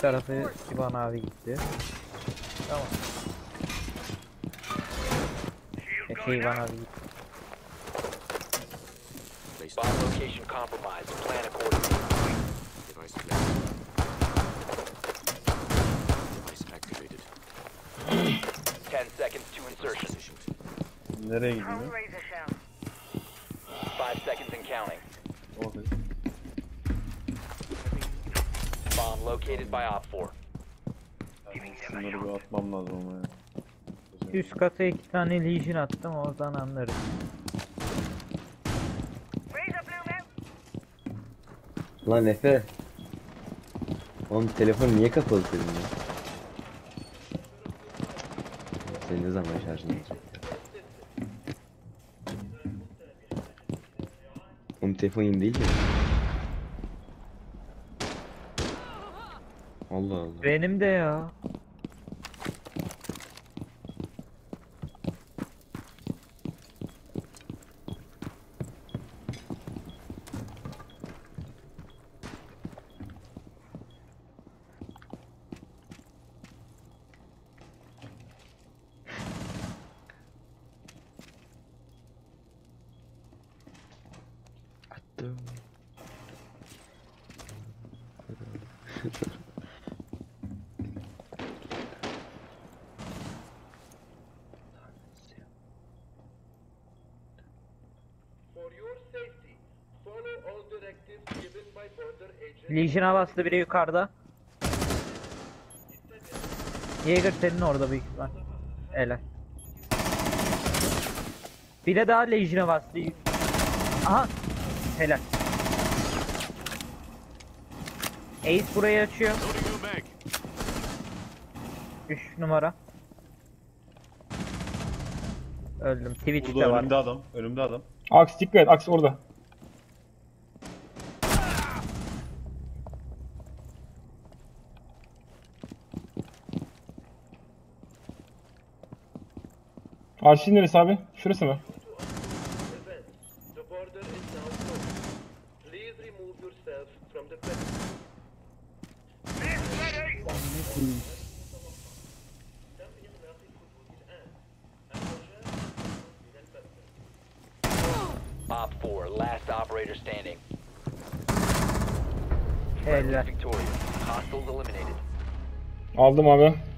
tarafı İvan abi gitti. Tamam. İvan abi gitti. Bomb location compromised. Plan accordingly. Device placed. Device activated. 10 seconds to insertion. Positioned. Nereye gidiyor? 5 seconds and counting. Orada. Bomb located by Op 4. Şunları bir atmam lazım ama ya. Üst kata 2 tane Legion attım, oradan anlarız. Lan Efe. Oğlum telefon niye kapalı senin ya? Senin ne zaman şarjın olacak? Oğlum telefon yeni değil mi? Allah Allah. Benim de ya. Attım. Legion'a bastı biri yukarıda. Jäger senin orada büyük ihtimal. Helal. Bir de daha Legion'a bastı. Aha. Helal. Ace burayı açıyor. Loading new mag. 3 numara. Öldüm. Twitch'te Burada var. önümde adam. Önümde adam. Aks dikkat et. Aks orada. Arşin neresi abi? Şurası mı? Op 4, last operator standing. Helal. Victorious. Hostiles eliminated. Aldım abi.